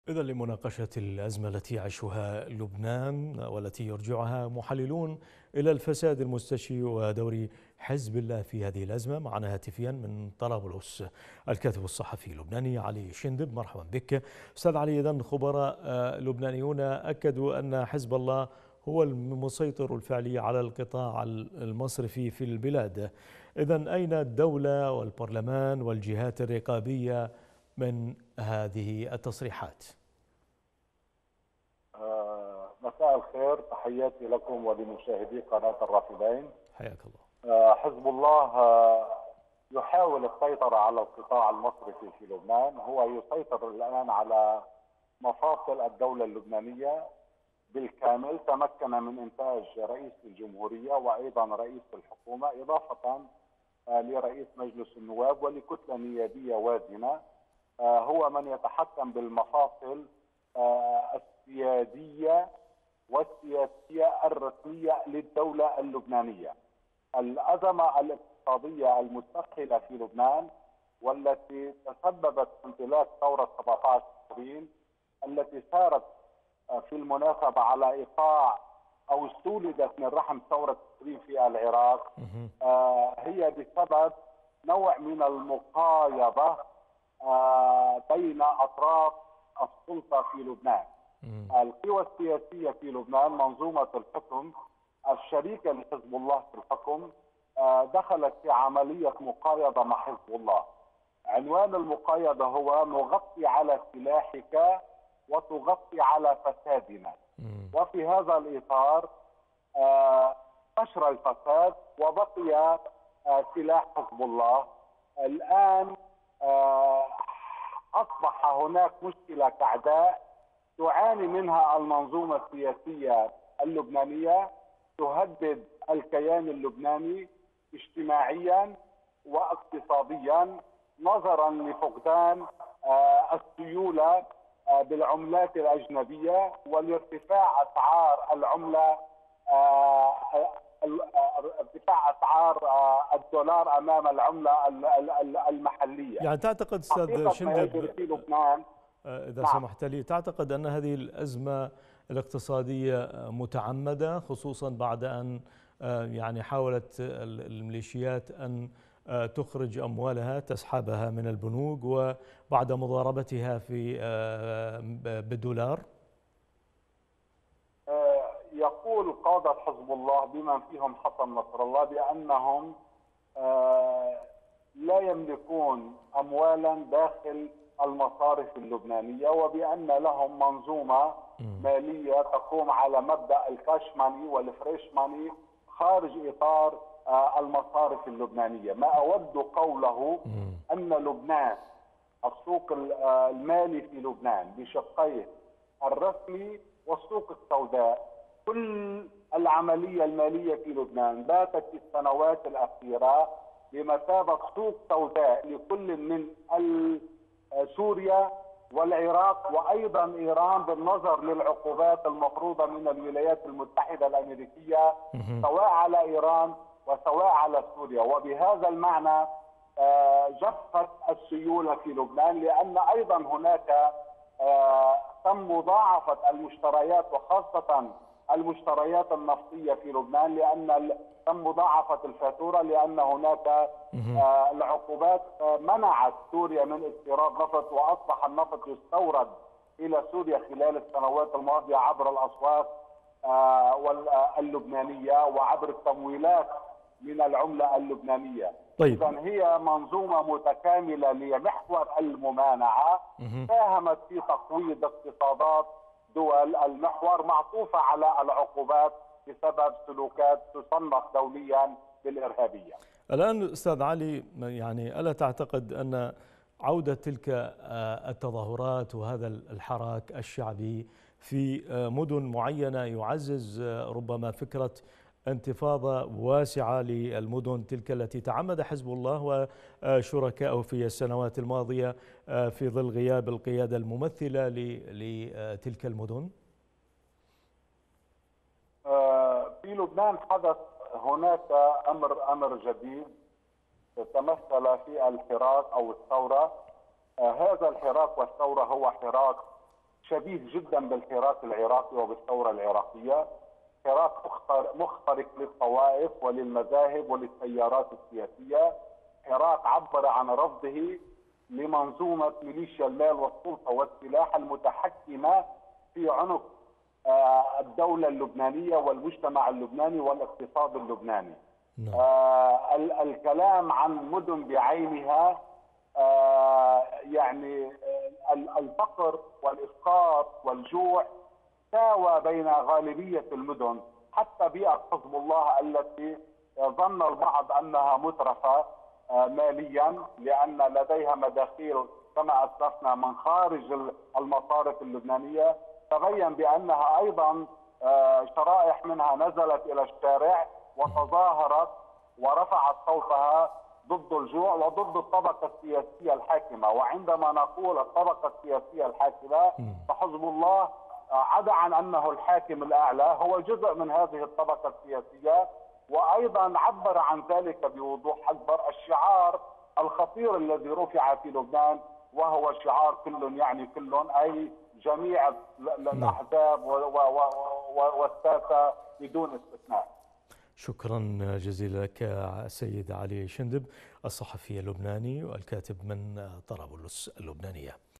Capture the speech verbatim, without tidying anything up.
إذا لمناقشة الأزمة التي يعيشها لبنان والتي يرجعها محللون إلى الفساد المستشري ودور حزب الله في هذه الأزمة، معنا هاتفيا من طرابلس الكاتب الصحفي اللبناني علي شندب. مرحبا بك أستاذ علي. إذن خبراء آه، لبنانيون أكدوا أن حزب الله هو المسيطر الفعلي على القطاع المصرفي في البلاد. إذن أين الدولة والبرلمان والجهات الرقابية من هذه التصريحات؟ آه، مساء الخير، تحياتي لكم ولمشاهدي قناة الرافدين. حياك الله. آه، حزب الله آه، يحاول السيطرة على القطاع المصرفي في لبنان. هو يسيطر الآن على مفاصل الدولة اللبنانية بالكامل. تمكن من إنتاج رئيس الجمهورية وأيضا رئيس الحكومة، إضافة آه، لرئيس مجلس النواب ولكتلة نيابية وازنة. آه، هو من يتحكم بالمفاصل آه، السيادية والسياسية الرسمية للدولة اللبنانية. الأزمة الاقتصادية المستفحلة في لبنان والتي تسببت في امتلاك ثورة سبعة عشر تشرين التي سارت في المناسبة على إيقاع أو استولدت من رحم ثورة تشرين في العراق، هي بسبب نوع من المقايضة بين أطراف السلطة في لبنان. القوى السياسية في لبنان، منظومة الحكم الشريكة لحزب الله في الحكم، دخلت في عملية مقايضة مع حزب الله. عنوان المقايضة هو نغطي على سلاحك وتغطي على فسادنا. وفي هذا الإطار نشر الفساد وبقي سلاح حزب الله. الآن أصبح هناك مشكلة كعداء تعاني منها المنظومة السياسية اللبنانية، تهدد الكيان اللبناني اجتماعيا واقتصاديا نظرا لفقدان السيولة بالعملات الأجنبية والارتفاع أسعار العملة، ارتفاع أسعار الدولار أمام العملة المحلية. يعني تعتقد أستاذ شندب في لبنان، إذا نعم. سمحت لي، تعتقد أن هذه الأزمة الاقتصادية متعمدة، خصوصا بعد أن يعني حاولت الميليشيات أن تخرج أموالها تسحبها من البنوك وبعد مضاربتها في بالدولار؟ يقول قادة حزب الله بمن فيهم حسن نصر الله بأنهم لا يملكون أموالا داخل المصارف اللبنانية، وبأن لهم منظومة مالية تقوم على مبدأ الكاش ماني والفريش ماني خارج إطار المصارف اللبنانية. ما أود قوله أن لبنان، السوق المالي في لبنان بشقيه الرسمي والسوق السوداء، كل العملية المالية في لبنان باتت في السنوات الأخيرة بمثابة سوق سوداء لكل من سوريا والعراق وأيضا إيران، بالنظر للعقوبات المفروضة من الولايات المتحدة الأمريكية سواء على إيران وسواء على سوريا. وبهذا المعنى جفت السيولة في لبنان، لأن أيضا هناك تم مضاعفة المشتريات وخاصة المشتريات النفطية في لبنان، لأن تم مضاعفة الفاتورة، لأن هناك العقوبات منعت سوريا من استيراد نفط، وأصبح النفط يستورد إلى سوريا خلال السنوات الماضية عبر الأسواق اللبنانية وعبر التمويلات من العملة اللبنانية. طيب. إذن هي منظومة متكاملة لمحور الممانعة ساهمت في تقويض اقتصادات دول المحور، معطوفة على العقوبات بسبب سلوكات تصنف دوليا بالإرهابية. الآن أستاذ علي، يعني ألا تعتقد أن عودة تلك التظاهرات وهذا الحراك الشعبي في مدن معينة يعزز ربما فكرة انتفاضة واسعة للمدن تلك التي تعمد حزب الله وشركائه في السنوات الماضية في ظل غياب القيادة الممثلة لتلك المدن؟ في لبنان حدث هناك أمر أمر جديد تمثل في الحراك أو الثورة. هذا الحراك والثورة هو حراك شبيه جدا بالحراك العراقي وبالثورة العراقية، حراك مخترق للطوائف وللمذاهب وللتيارات السياسية، حراك عبر عن رفضه لمنظومة ميليشيا المال والسلطة والسلاح المتحكمة في عنق الدولة اللبنانية والمجتمع اللبناني والاقتصاد اللبناني. نعم. آه الكلام عن مدن بعينها آه يعني آه الفقر والإسقاط والجوع ساوى بين غالبية المدن، حتى بيئة حزب الله التي ظن البعض أنها مترفة آه ماليا لأن لديها مداخيل كما أسلفنا من خارج المصارف اللبنانية، تبين بأنها أيضا آه شرائح منها نزلت إلى الشارع وتظاهرت ورفعت صوتها ضد الجوع وضد الطبقة السياسية الحاكمة. وعندما نقول الطبقة السياسية الحاكمة فحزب الله عدا عن أنه الحاكم الأعلى هو جزء من هذه الطبقة السياسية، وأيضا عبر عن ذلك بوضوح أكبر الشعار الخطير الذي رفع في لبنان، وهو شعار كل يعني كل، أي جميع الأحزاب والساسة بدون استثناء. شكرا جزيلا لك سيد علي شندب، الصحفي اللبناني والكاتب من طرابلس اللبنانية.